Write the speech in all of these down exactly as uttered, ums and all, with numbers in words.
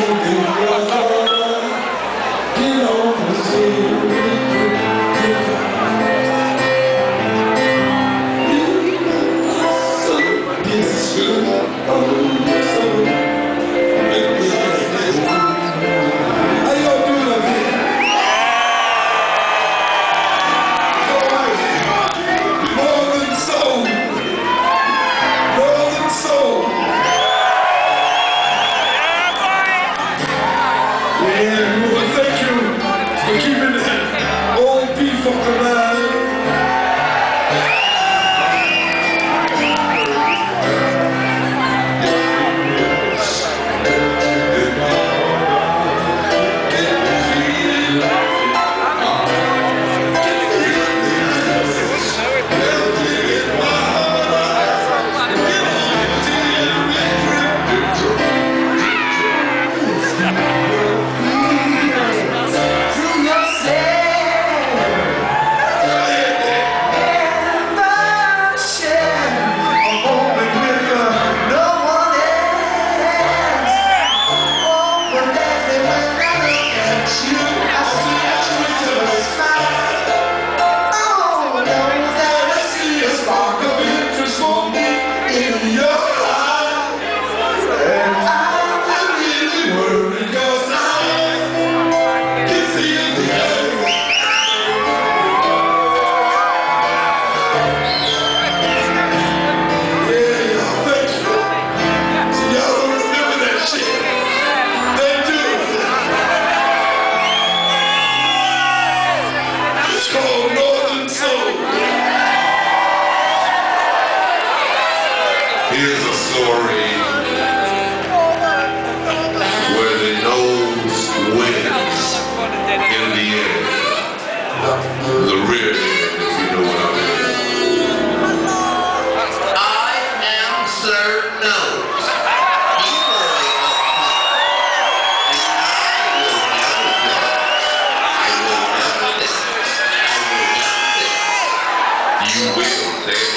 Here's a story where the nose wins in the end. The rear end, if you know what I mean. I am Sir Nose. Equally upbeat. And I will never dance. I will never dance. I will never dance. You will dance.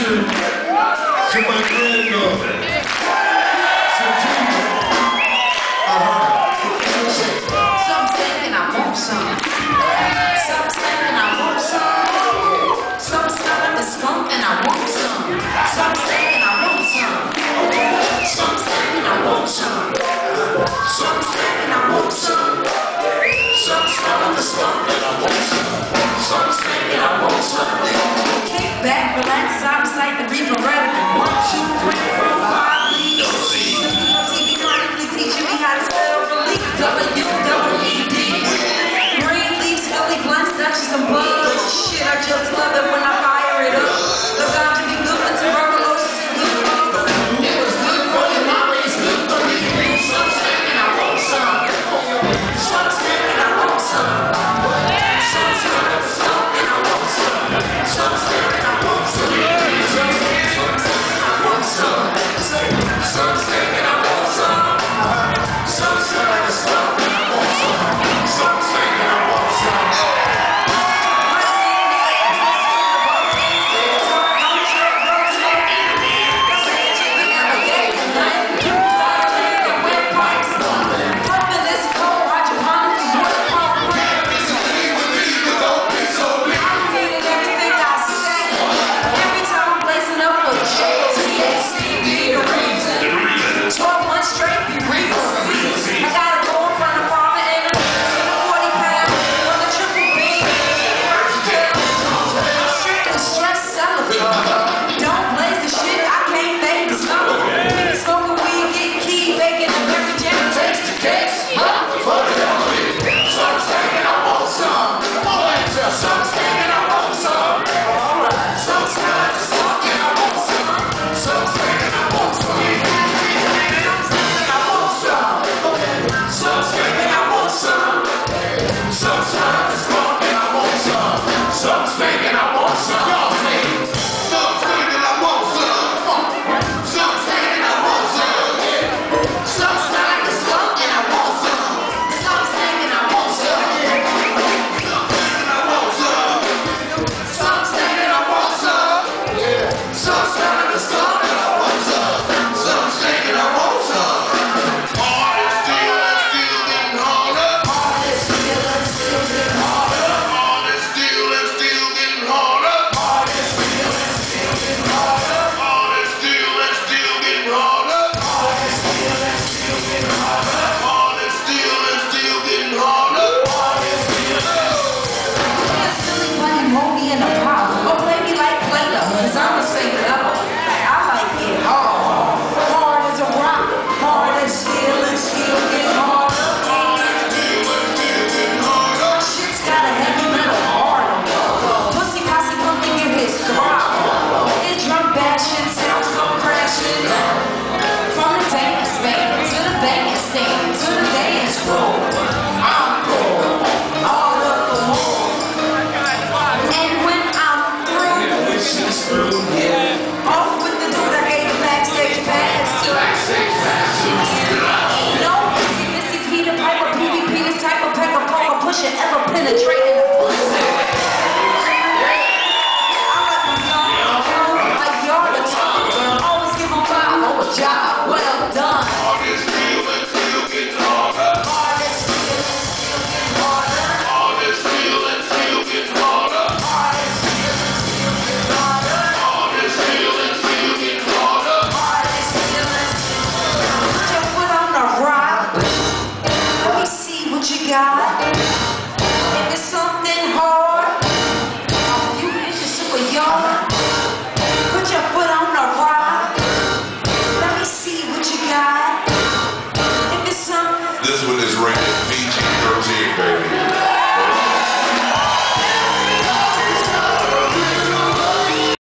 feature to my granddaughter. Some thinking I want some. Some thinking I want some. Some smelling the skunk and I want some. Some thinking I want some. Some thinking I want some. Some thinking I want some. Some smelling the skunk and I want some. Some thinking I want some. Kick back, relax, out of sight, the reaper ready. One, two, three, four, five, leave. T V chronically teaching me how to spell relief. W W E D. Green leaves, Philly blunts, Dutchies and bugs. Shit, I just love it when I fire it up. The ganja be good for tuberculosis and good for you. It was good for your mama, it's good for me. Some stinking, I want some. Some stinking, I want some. Some stinking, I want some. Some stinking, I want some. Some stinking, I want some. Some stinking, I want some. Some stinking, I want some. If it's something hard, you hit the super yard. Put your foot on the rock. Let me see what you got. If it's something. This one is rated P G thirteen, baby.